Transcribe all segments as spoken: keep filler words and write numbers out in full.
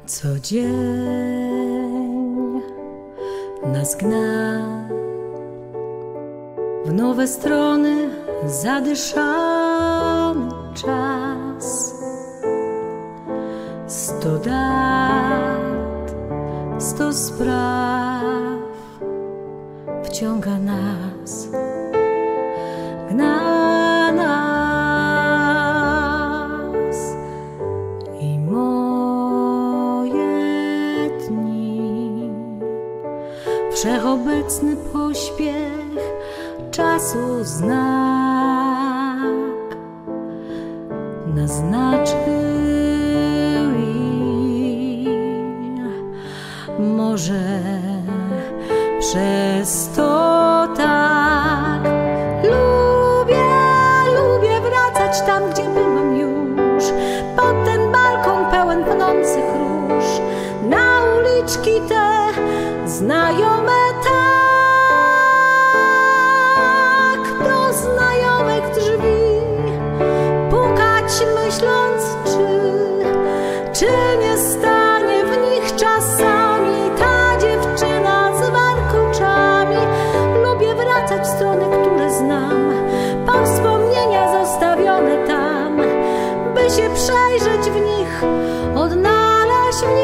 Co dzień nas gna w nowe strony zadyszany czas. Sto dat, sto spraw wciąga nas, gna nas i moje dni. Wszechobecny pośpiech czasu znak naznaczył i może przez to tak lubię, lubię wracać tam, gdzie byłam już, pod ten balkon pełen pnących róż, na uliczki te znajome tak, do znajomych drzwi pukać, myśląc, czy, czy nie stanie w nich czasami ta dziewczyna z warkoczami. Lubię wracać w strony, które znam, po wspomnienia zostawione tam, by się przejrzeć w nich, odnaleźć w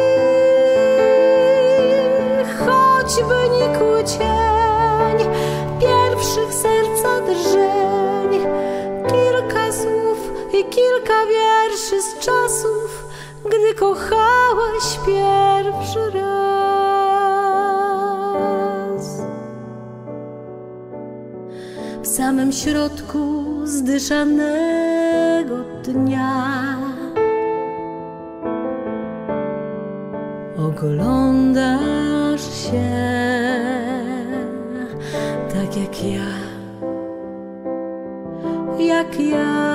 nich, choćby nikły cień pierwszych serca drżeń, kilka słów i kilka wierszy z czasów, gdy kochałaś pierwszy raz. W samym środku zdyszanego dnia oglądasz się tak jak ja, jak ja.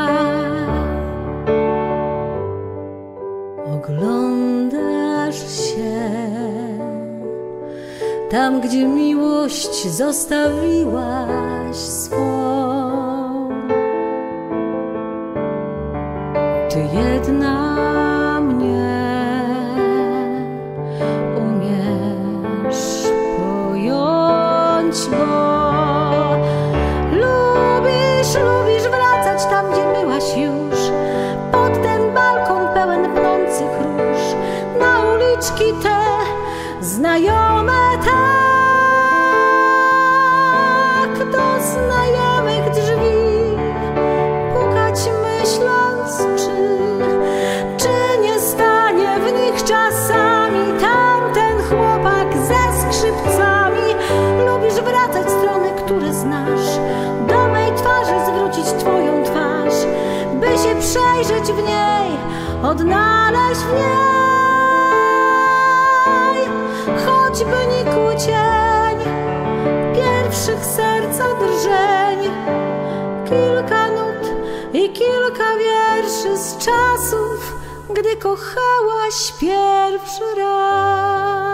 Oglądasz się tam, gdzie miłość zostawiłaś swą. Ty jedna mnie umiesz pojąć, bo lubisz, lubisz wracać tam, gdzie byłaś już, pod ten balkon pełen pnących róż, na uliczki te znajome tak, do znajomych drzwi pukać, myśląc, czy, czy nie stanie w nich czasami tamten chłopak ze skrzypcami. Lubisz wracać w strony, które znasz, do mej twarzy zwrócić twoją twarz, by się przejrzeć w niej, odnaleźć w niej, choćby nikły cień pierwszych serca drżeń, kilka nut i kilka wierszy z czasów, gdy kochałaś pierwszy raz.